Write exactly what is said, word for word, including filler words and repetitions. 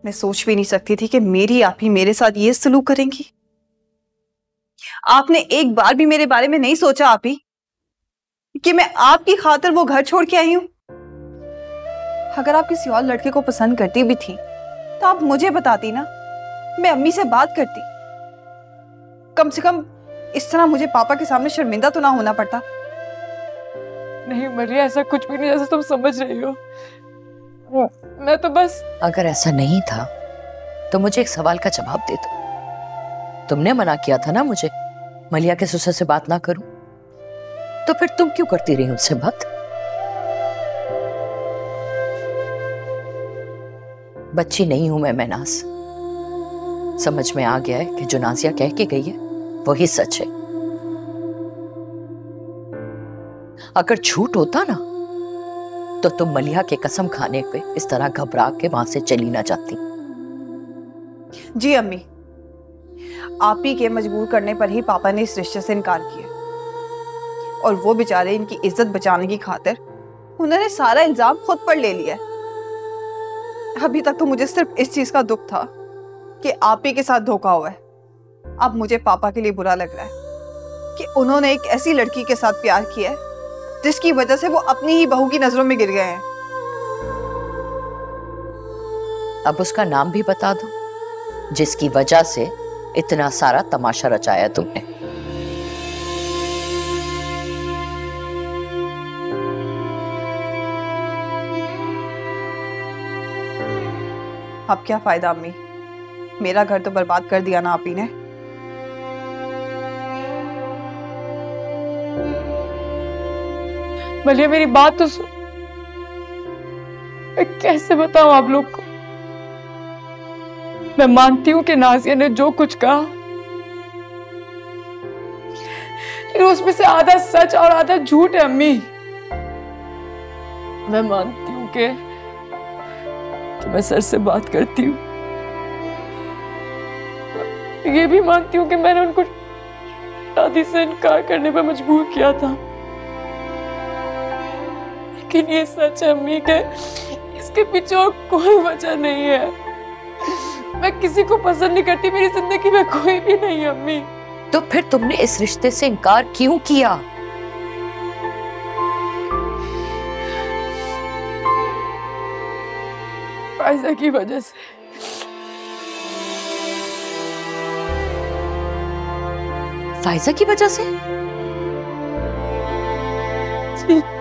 मैं सोच भी नहीं सकती थी कि मेरी आप ही मेरे साथ ये सलूक करेंगी। आपने एक बार भी मेरे बारे में नहीं सोचा आप ही कि मैं आपकी खातिर वो घर छोड़ के आई हूं। अगर आप किसी और लड़के को पसंद करती भी थी तो आप मुझे बताती ना, मैं अम्मी से बात करती। कम से कम इस तरह मुझे पापा के सामने शर्मिंदा तो ना होना पड़ता। नहीं मरिया, ऐसा कुछ भी नहीं जैसा तुम समझ रही हो। मैं तो बस। अगर ऐसा नहीं था तो मुझे एक सवाल का जवाब दे दो। तुमने मना किया था ना मुझे मलिया के ससुर से बात ना करूं, तो फिर तुम क्यों करती रही उनसे बात? बच्ची नहीं हूं मैं महनाज। समझ में आ गया है कि जो नाजिया कह के गई है वही सच है। अगर झूठ होता ना तो तुम मलिया के कसम खाने पे इस तरह घबरा के वहां से चली ना जाती। जी अम्मी, आप ही के मजबूर करने पर ही पापा ने इस रिश्ते से इनकार किया, और वो बेचारे इनकी इज्जत बचाने की खातिर उन्होंने सारा इल्जाम खुद पर ले लिया। अभी तक तो मुझे सिर्फ इस चीज का दुख था कि आप ही के साथ धोखा हुआ है। अब मुझे पापा के लिए बुरा लग रहा है कि उन्होंने एक ऐसी लड़की के साथ प्यार किया है जिसकी वजह से वो अपनी ही बहू की नजरों में गिर गए हैं। अब उसका नाम भी बता दो जिसकी वजह से इतना सारा तमाशा रचाया तुमने। अब क्या फायदा अम्मी, मेरा घर तो बर्बाद कर दिया ना आप ही ने। मलिया मेरी बात तो सुन। मैं कैसे बताऊं आप लोग को? मैं मानती हूं कि नाजिया ने जो कुछ कहा, लेकिन उसमें से आधा सच और आधा झूठ है अम्मी। मैं मानती हूं कि, कि मैं सर से बात करती हूँ। ये भी मानती हूं कि मैंने उनको शादी से इनकार करने पर मजबूर किया था। लेकिन ये सच है अम्मी के इसके पीछे और कोई वजह नहीं है। मैं किसी को पसंद नहीं करती, मेरी जिंदगी में कोई भी नहीं है अम्मी। तो फिर तुमने इस रिश्ते से इनकार क्यों किया? फायजा की वजह से। फायजा की वजह से? जी।